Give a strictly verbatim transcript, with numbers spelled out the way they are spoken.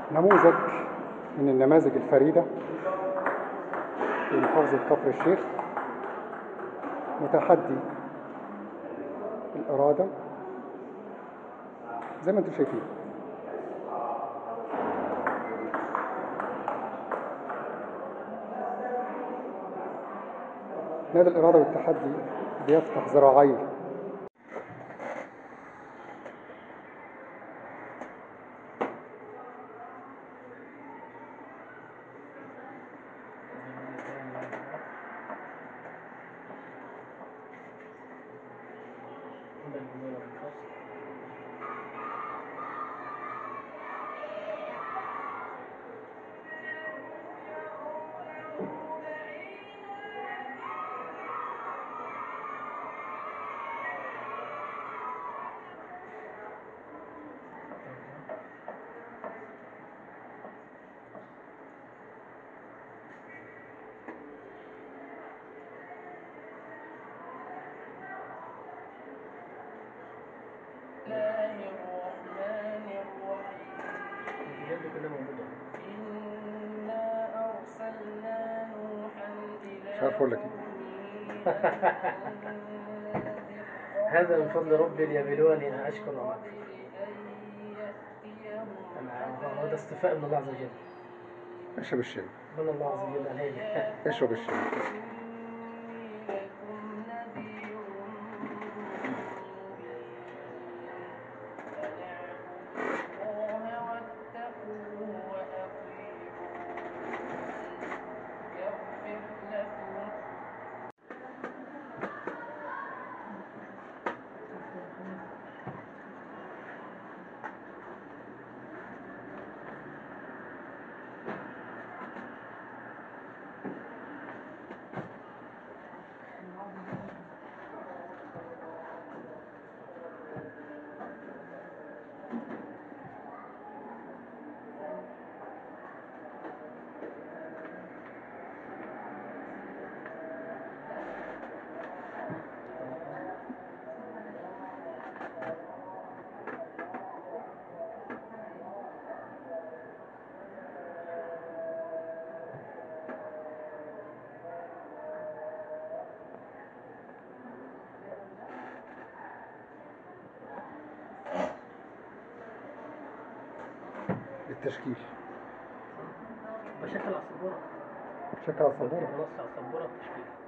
نموذج من النماذج الفريدة في محافظة كفر الشيخ، متحدي الإرادة زي ما انتم شايفين. نادي الإرادة والتحدي بيفتح ذراعيه الله الرحمن الرحيم. إنا أرسلنا نوحا إلى مش عارف أقول لك هذا من فضل ربي ليبلوني أشكر الله. هذا استفاء من الله عز وجل. اشرب الشاي. من الله عز وجل عليه. اشرب الشاي. التشكيل بشكل على السبورة. بشكل على السبورة. بنص على السبورة التشكيل.